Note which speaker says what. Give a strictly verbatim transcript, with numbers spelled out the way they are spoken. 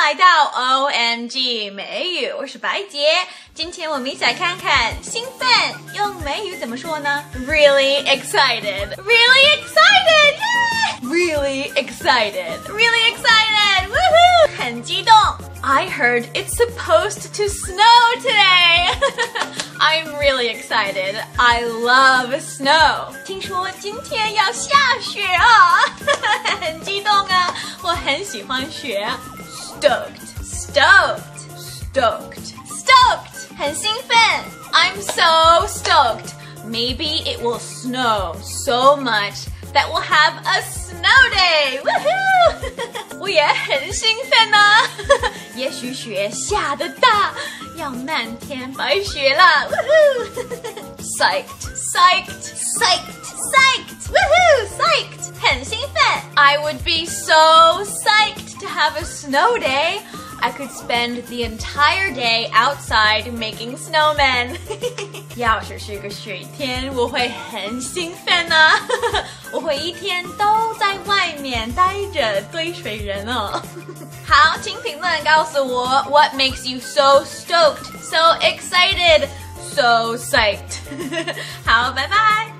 Speaker 1: 来到 O M G 美语，我是白洁。今天我们一起来看看兴奋用美语怎么说呢 ？Really excited, really excited, yeah! Really excited, really excited, woohoo! 很激动。I heard it's supposed to snow today. I'm really excited. I love snow. 听说今天要下雪啊，很激动啊！我很喜欢雪。Stoked, stoked, stoked, stoked. 很兴奋。I'm so stoked. Maybe it will snow so much that we'll have a snow day. Woohoo! 我也很兴奋啊！也许雪下得大，要漫天白雪了。Woohoo! Psyched, psyched, psyched, psyched. Woohoo! Psyched. 很兴奋。I would be so psyched to have a snow day. I could spend the entire day outside making snowmen. 要是是个雪天，我会很兴奋啊！我会一天都在外面待着堆水人哦。好，请评论告诉我 What makes you so stoked, so excited, so psyched? 好，拜拜。